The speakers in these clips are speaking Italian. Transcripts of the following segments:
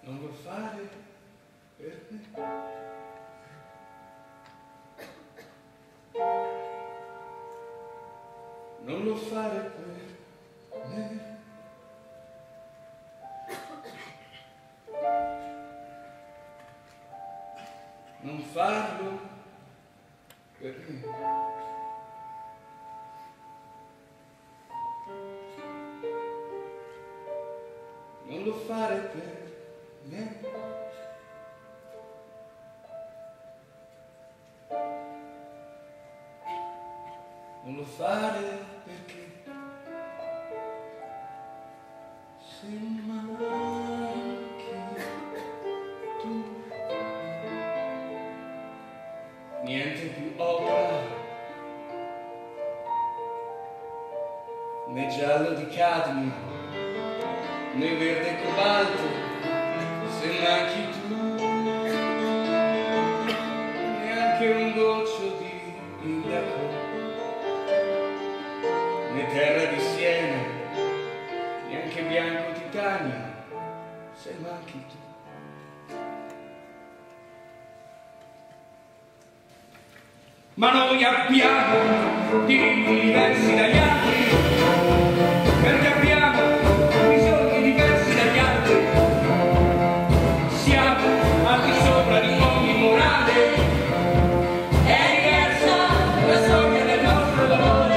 non lo fare per me. Non lo fare per me. Non farlo per me. Non lo fare per me. Non lo fare perché se manchi tu niente più ocra né giallo di cadmio né verde cobalto se manchi tu neanche un goccio di indaco né terra di Siena, neanche bianco titanio, se manchi tu. Ma noi abbiamo diritti diversi dagli altri, perché abbiamo bisogni diversi dagli altri. Siamo al di sopra di ogni morale, è diversa la storia del nostro dolore.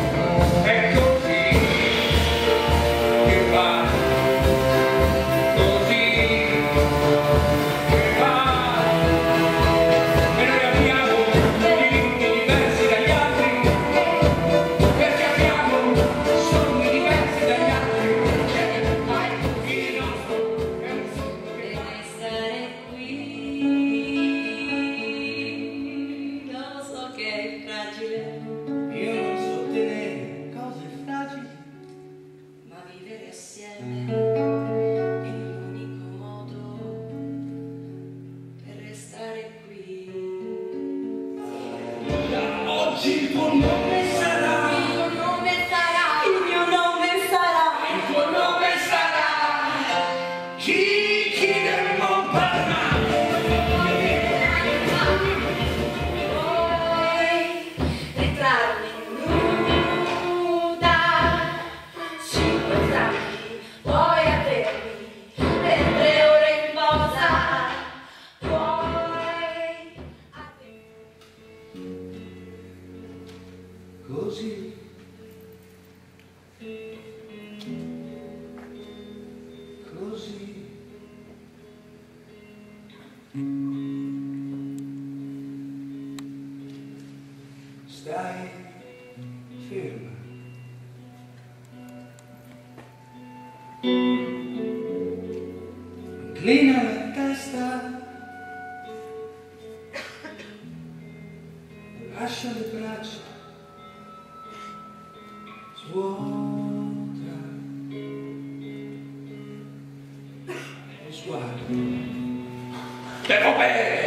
Il tuo nome sarà, il tuo nome sarà, il mio nome sarà, il tuo nome sarà Chi del Montparnasse. Vuoi ritrarmi nuda sui tuoi sacchi, vuoi avermi per 3 ore in posa, vuoi Così stai ferma. Inclina la testa, lascia le braccia, svuota lo sguardo. Devo bere!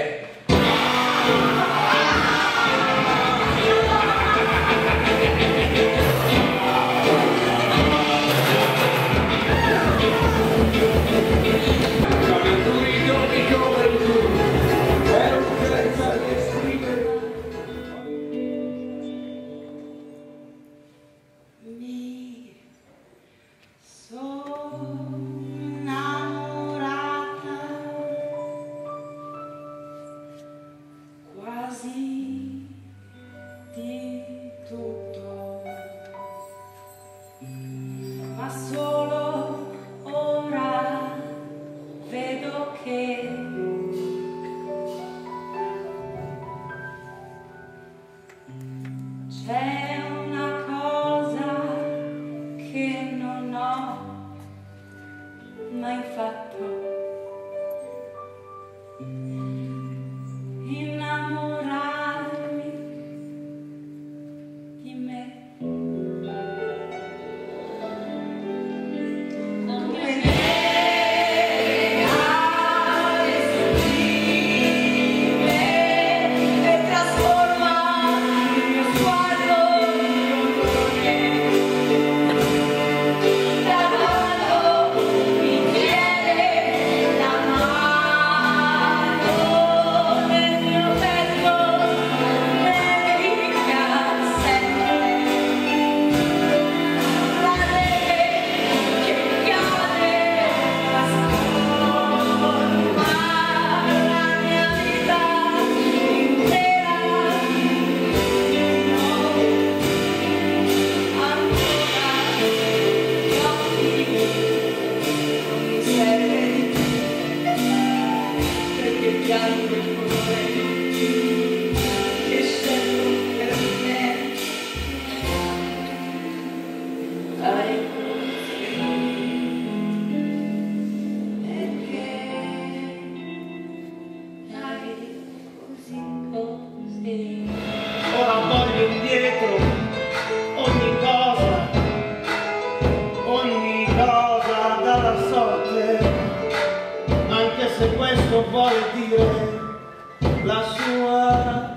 vuole dire la sua,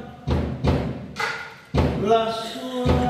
la sua.